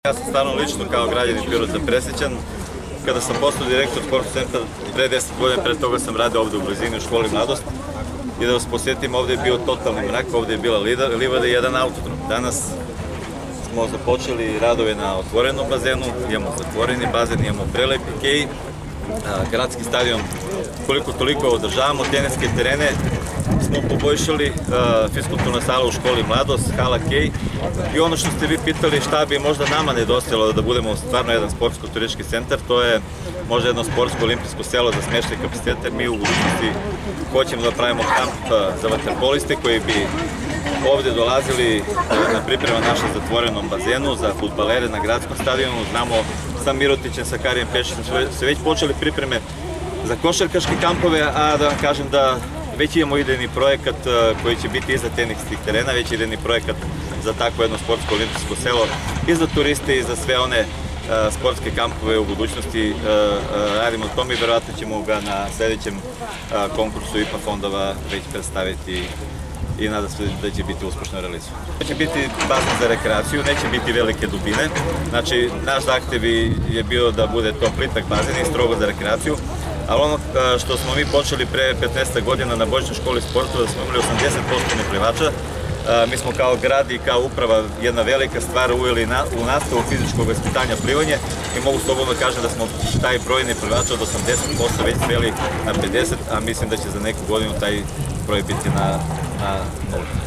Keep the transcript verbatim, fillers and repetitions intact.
Ja sam stvarno lično kao građanin Pirota presrećan. Kada sam postao direktor sportskog centra pre deset godina, pre toga sam radio ovde u blizini u školi Mladost. I da vas posjetim, ovde je bio totalni mrak, ovde je bila livada i jedan autodrom. Danas smo započeli radove na otvorenom bazenu, imamo zatvoreni bazen, imamo prelepi kej, gradski stadion koliko toliko održavamo, teniske terene smo poboljšali, fiskulturna sala u školi Mladost, hala kej i ono što ste vi pitali šta bi možda nama nedostajalo da budemo stvarno jedan sportsko-turistički centar, to je možda jedno sportsko-olimpijsko selo za smeštaj kapacitete. Mi u budućnosti hoćemo da pravimo kamp za vaterpoliste koji bi ovde dolazili na priprema naše zatvorenom bazenu, za fudbalere na gradskom stadionu. Znamo sa Mirotićem, sa Karijem Pešićem se već počeli pripreme za košarkaške kampove, a da vam kažem da već imamo idejni projekat koji će biti iza teniskih terena, već idejni projekat za takvo jedno sportsko-olimpijsko selo i za turiste i za sve one sportske kampove u budućnosti. Radimo o tome i verovatno ćemo ga na sledećem konkursu I P A fondova već predstaviti i nadam se da će biti uspešno realizovan. Neće biti bazen za rekreaciju, neće biti velike dubine. Znači, naš zahtev je bio da bude to plitak bazen i strogo za rekreaciju, ali ono što smo mi počeli pre petnaest godina na Božićnoj školi sporta, da smo imali osamdeset posto neplivača, mi smo kao grad i kao uprava jedna velika stvar uveli u nastavu fizičkog vaspitanja plivanje i mogu slobodno kažem da smo taj broj neplivača od osamdeset posto već sveli na pedeset, a mislim da će za neku godinu taj broj biti na nuli.